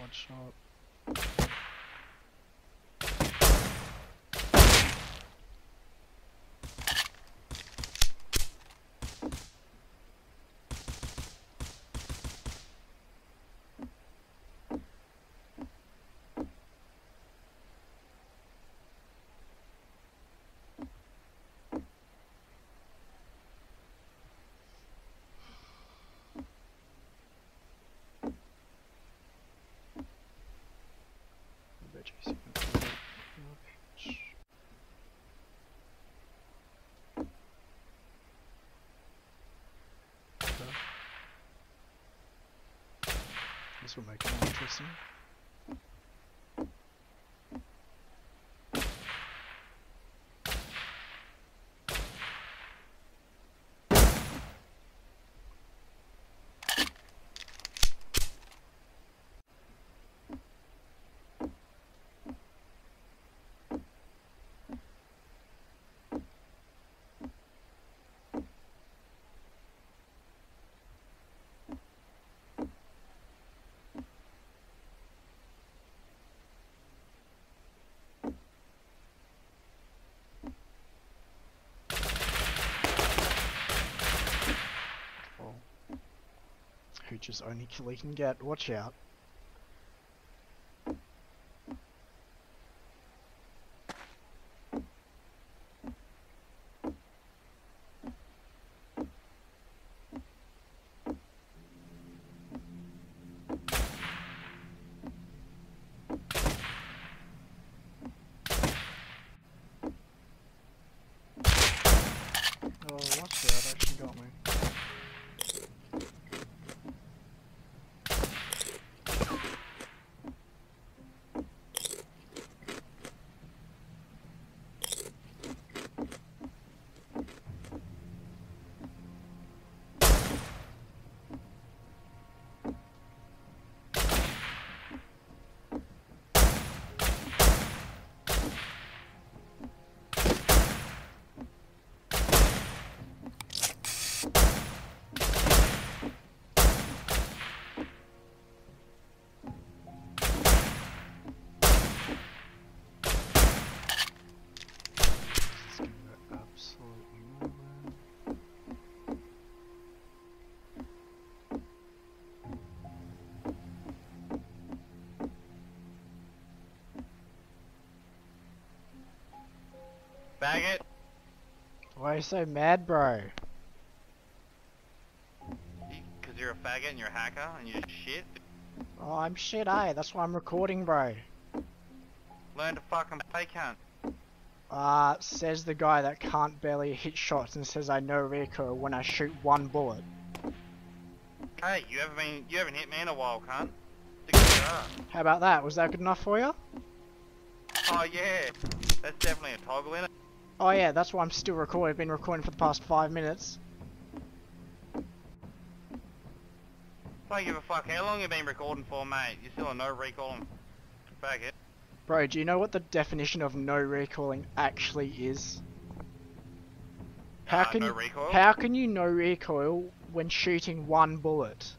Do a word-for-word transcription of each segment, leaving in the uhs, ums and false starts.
one shot. This will make it more interesting. Hootch is only kill he can get, watch out. Oh, watch out, actually got me. Faggot. Why are you so mad, bro? Because you're a faggot and you're a hacker and you're shit. Oh, I'm shit, eh? That's why I'm recording, bro. Learn to fucking play, cunt. Uh, says the guy that can't barely hit shots and says I no recoil when I shoot one bullet. Hey, you haven't been, you haven't hit me in a while, cunt. Stick it up. How about that? Was that good enough for you? Oh yeah, that's definitely a toggle in it. Oh yeah, that's why I'm still recording. I've been recording for the past five minutes. Don't give a fuck how long you been recording for, mate. You're still a no recoiling faggot. Bro, do you know what the definition of no recoiling actually is? How Uh, can no you, recoil? how can you no recoil when shooting one bullet?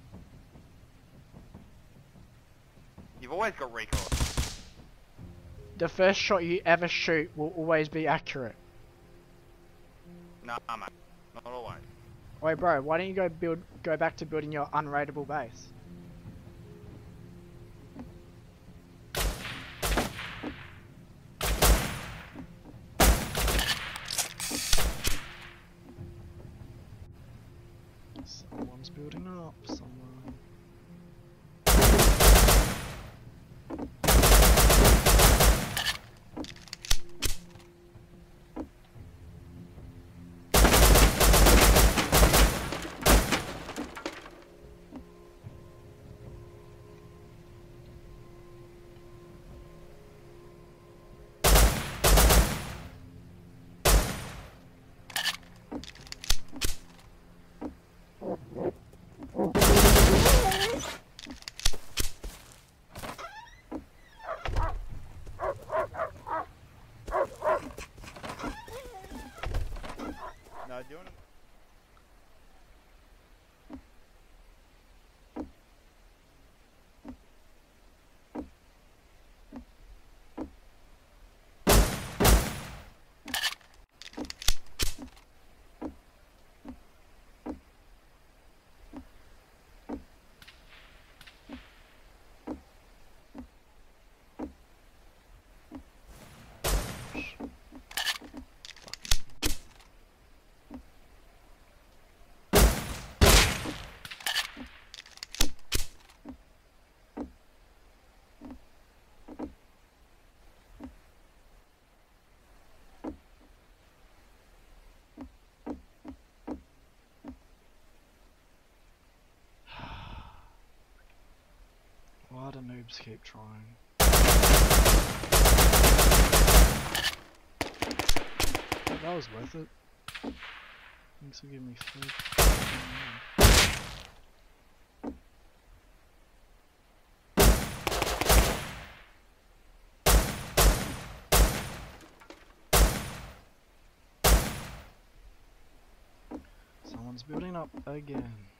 You've always got recoil. The first shot you ever shoot will always be accurate. Nah, mate. Not always. Wait, bro, why don't you go build, go back to building your unraidable base? Someone's building up, someone. Why do noobs keep trying? But that was worth it. Thanks for giving me food. Someone's building up again.